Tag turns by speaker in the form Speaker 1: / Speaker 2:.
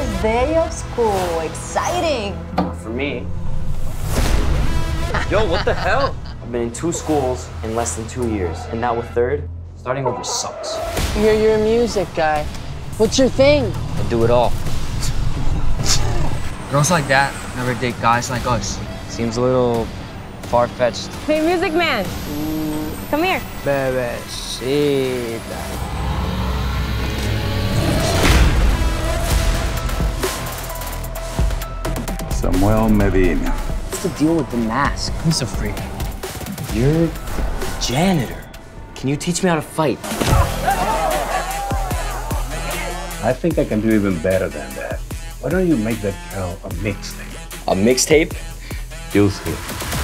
Speaker 1: First day of school, exciting.
Speaker 2: For me. Yo, what the hell? I've been in 2 schools in less than 2 years, and now with 3rd, starting over sucks.
Speaker 3: You're a music guy. What's your thing?
Speaker 2: I do it all.
Speaker 4: Girls like that never date guys like us.
Speaker 2: Seems a little far-fetched.
Speaker 5: Hey, music man. Come here.
Speaker 3: Bebecita.
Speaker 6: Samuel Medina.
Speaker 3: What's the deal with the mask?
Speaker 4: He's a freak.
Speaker 2: You're a janitor. Can you teach me how to fight?
Speaker 6: I think I can do even better than that. Why don't you make that girl a mixtape?
Speaker 2: A mixtape?
Speaker 6: You'll see.